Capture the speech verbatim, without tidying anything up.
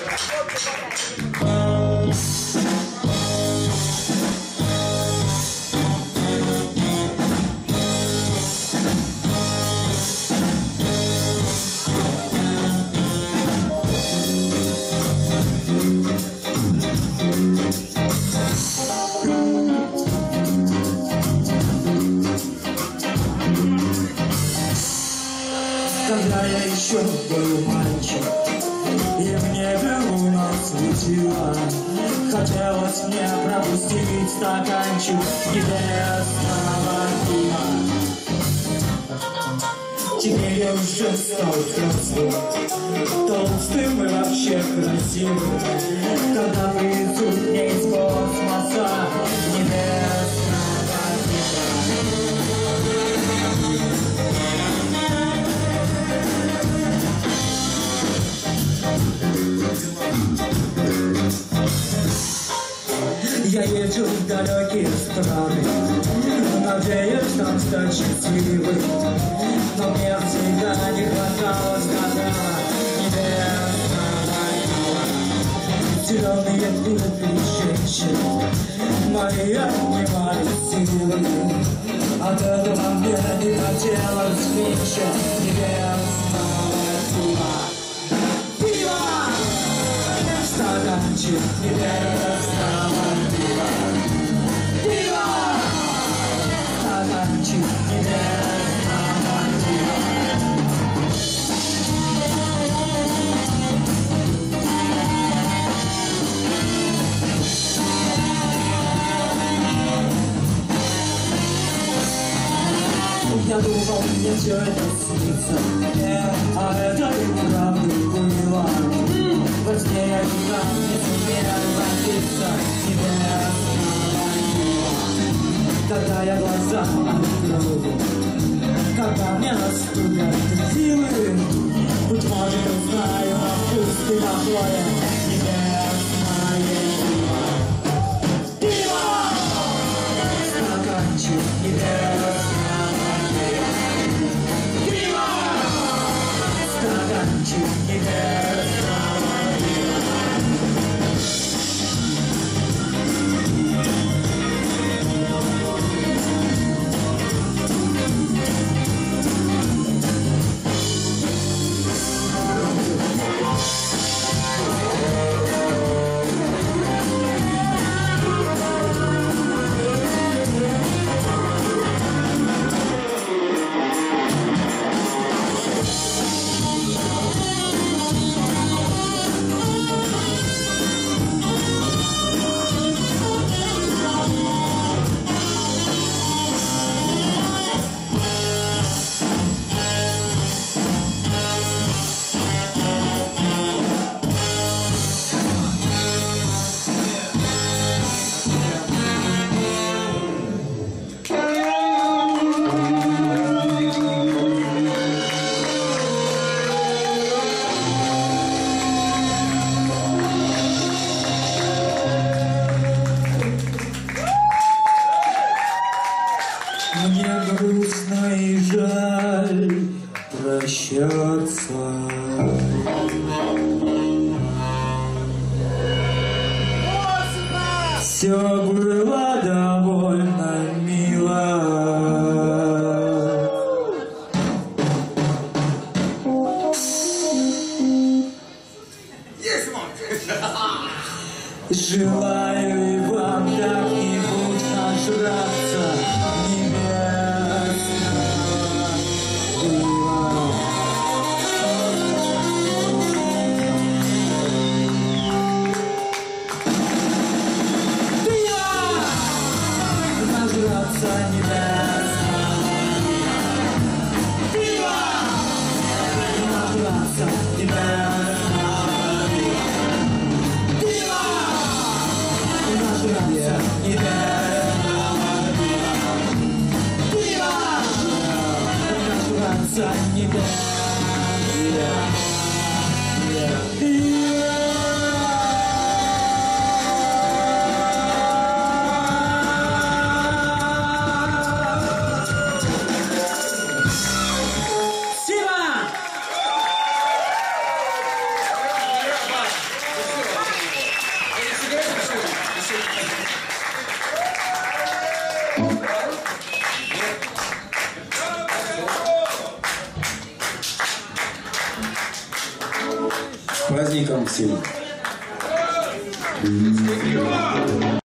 Когда я еще был мальчик, и мне луна светила, хотелось мне пропустить стаканчик небесного пива. Теперь я уже стал взрослым, толстым и вообще красивым. Когда привезут мне из космоса небесного пива. Я езжу в далекие страны, надеюсь там стать счастливым, но мне всегда не хватало сказала небесного пива. Зеленые туфли женщин мои отнимали силы, от этого мне не хотелось меньше небесного пива. Пиво! Стаканчик небесного пива. Пиво! Стаканчик небесного пива. Я думал, мне все это снится, а это и правда было. Во сне я никак не сумел напиться небесного пива. Когда я глаза открою, когда мне наступят силы, быть может, узнаю на вкус и плохое небесное пиво. Пиво! Стаканчик небесного пива. Пиво! Стаканчик небесного. Мне грустно и жаль прощаться. Все было довольно мило. Желаю и вам как-нибудь нажраться небесного пива. Пиво! Нажраться небесного пива. Пиво! Нажраться небесного пива. Пиво! Нажраться небесного пива. С праздником всем!